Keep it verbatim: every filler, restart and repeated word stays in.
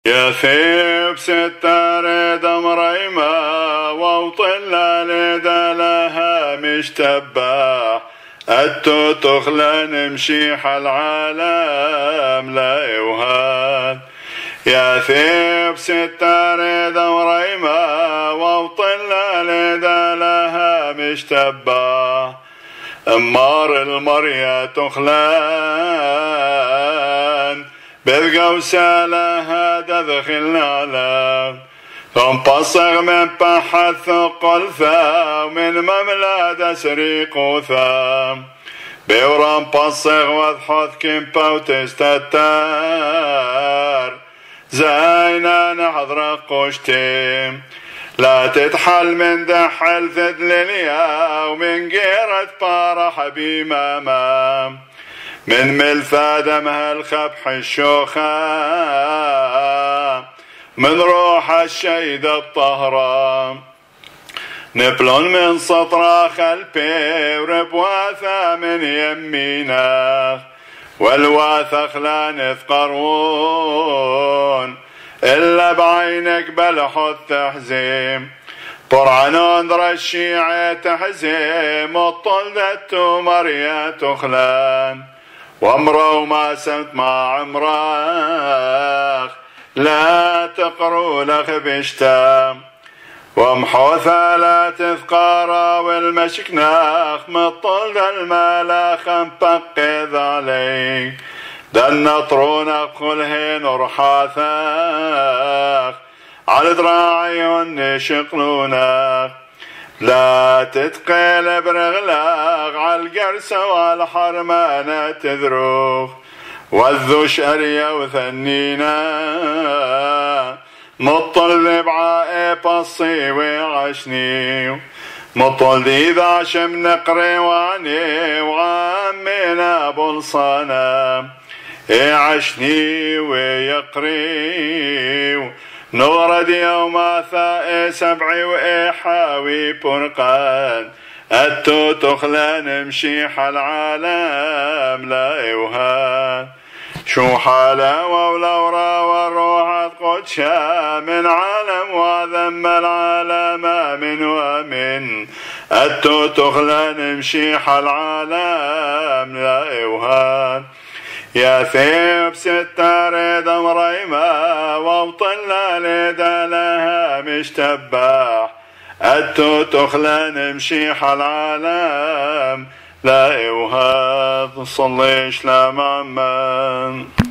ياثيو بستارى دمريما ووطلع لدلها مشتبح اتو تخلى نمشيح العالم لا يوهان ياثيو بستارى دمريما ووطلع لدلها مشتبح امار المريا تخلان بالقوسة لها تدخل العالم ثم بصغ من بحث قلثا ومن مملا تسريق ثام بورام بصغ وضحث كمبا وتستتار زينا نحضر قشتيم لا تتحل من دحل ثدلليا ومن قيرة بارح بمامام من ملفا دمها الخبح الشوخة من روح الشيد الطهرة نبلون من سطرة خلبي وربواثة من يمينه والواثق لا نثقرون إلا بعينك بلحظ تحزيم برعنون در الشيعة تحزيم وطلدت مريا تخلان وامرو ما سمت مع عمراخ لا تقروا لخ بشتام ومحوثة لا تذكارا والمشكناخ مطلد الملاخ مبقذ عليك دن نطرونك خلهن ورحاثاخ على دراعيهن شقلونك لا تتقيل برغلاغ على القرسة والحرمانة تذروخ والذوش أريا وثنينا مطل بعائي بصي وعشني مطل إذا شم نقري وعني وعمينا بلصانا عشني ويقري نورد يوم ثاء سبعي وإحاوي برقان أتو تخلى نمشيح العالم لا يوهان شو حلاوة ولورا والروح قدشا من عالم وذم العالم من ومن أتو تخلى نمشيح العالم لا يوهان ياثيو بستارى دمريما ووطلع لدلها مشتبح أتو تخلى نمشيح العالم لا يوهاد صليش لا معمن